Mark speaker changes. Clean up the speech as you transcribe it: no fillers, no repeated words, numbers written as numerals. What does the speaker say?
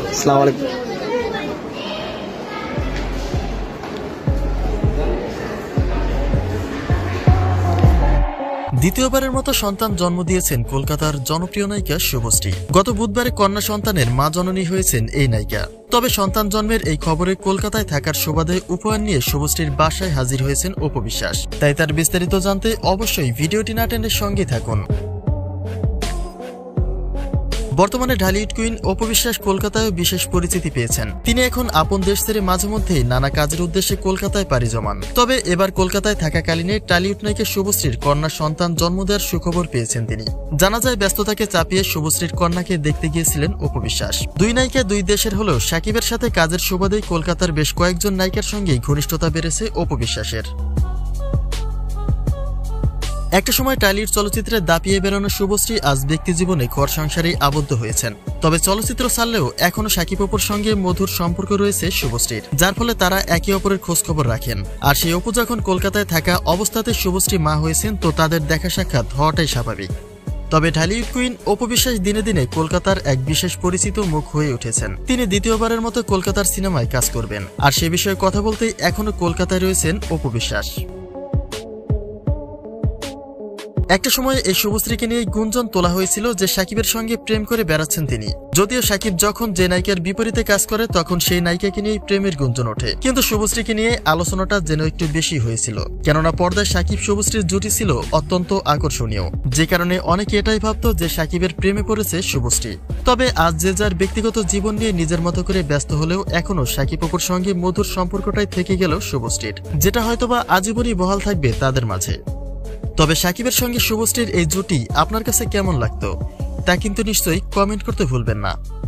Speaker 1: আসসালামু আলাইকুম।
Speaker 2: দ্বিতীয়বারের মতো সন্তান জন্ম দিয়েছেন কলকাতার জনপ্রিয় নায়িকা শুভশ্রী। গত বুধবারে কন্যা সন্তানের মা জননী হয়েছেন এই নায়িকা। তবে সন্তান জন্মের এই খবরে কলকাতায় থাকার সুবাদে উপহার নিয়ে শুভশ্রীর বাসায় হাজির হয়েছেন অপু বিশ্বাস। তাই তার বিস্তারিত জানতে অবশ্যই ভিডিওটি না টেনে সঙ্গে থাকুন। বর্তমানে ঢালিউড কুইন অপু বিশ্বাস কলকাতায় বিশেষ পরিচিতি পেয়েছেন। তিনি এখন আপন দেশ ছেড়ে মাঝে মধ্যেই নানা কাজের উদ্দেশ্যে কলকাতায় পাড়ি জমান। তবে এবার কলকাতায় থাকাকালীনে টালিউড নায়িকা শুভশ্রীর কন্যা সন্তান জন্ম দেওয়ার সুখবর পেয়েছেন তিনি। জানা যায় ব্যস্ততাকে চাপিয়ে শুভশ্রীর কন্যাকে দেখতে গিয়েছিলেন অপু বিশ্বাস। দুই নায়িকা দুই দেশের হলেও সাকিবের সাথে কাজের সুবাদেই কলকাতার বেশ কয়েকজন নায়িকার সঙ্গেই ঘনিষ্ঠতা বেড়েছে অপু বিশ্বাসের। একটা সময় টালিউড চলচ্চিত্রে দাপিয়ে বেরোনো শুভশ্রী আজ ব্যক্তি জীবনে ঘর সংসারে আবদ্ধ হয়েছেন। তবে চলচ্চিত্র ছাড়লেও এখনো সাকিব অপুর সঙ্গে মধুর সম্পর্ক রয়েছে শুভশ্রীর, যার ফলে তারা একে অপরের খোঁজখবর রাখেন। আর সেই অপু যখন কলকাতায় থাকা অবস্থাতে শুভশ্রী মা হয়েছেন, তো তাদের দেখা সাক্ষাৎ হওয়াটাই স্বাভাবিক। তবে ঢালিউড কুইন অপু বিশ্বাস দিনে দিনে কলকাতার এক বিশেষ পরিচিত মুখ হয়ে উঠেছেন। তিনি দ্বিতীয়বারের মতো কলকাতার সিনেমায় কাজ করবেন। আর সে বিষয়ে কথা বলতেই এখনো কলকাতায় রয়েছেন অপু বিশ্বাস। একটা সময় এই শুভশ্রীকে নিয়ে গুঞ্জন তোলা হয়েছিল যে সাকিবের সঙ্গে প্রেম করে বেড়াচ্ছেন তিনি। যদিও সাকিব যখন যে নায়িকার বিপরীতে কাজ করে তখন সেই নায়িকাকে নিয়ে প্রেমের গুঞ্জন ওঠে, কিন্তু শুভশ্রীকে নিয়ে আলোচনাটা যেন একটু বেশি হয়েছিল। কেননা পর্দায় সাকিব শুভশ্রীর জুটি ছিল অত্যন্ত আকর্ষণীয়, যে কারণে অনেকে এটাই ভাবত যে সাকিবের প্রেমে পড়েছে শুভশ্রী। তবে আজ যে যার ব্যক্তিগত জীবন নিয়ে নিজের মতো করে ব্যস্ত হলেও এখনো সাকিব অপুর সঙ্গে মধুর সম্পর্কটাই থেকে গেল শুভশ্রীর, যেটা হয়তোবা আজীবনই বহাল থাকবে তাদের মাঝে। তবে সাকিবের সঙ্গে শুভশ্রীর এই জুটি আপনার কাছে কেমন লাগতো তা কিন্তু নিশ্চয়ই কমেন্ট করতে ভুলবেন না।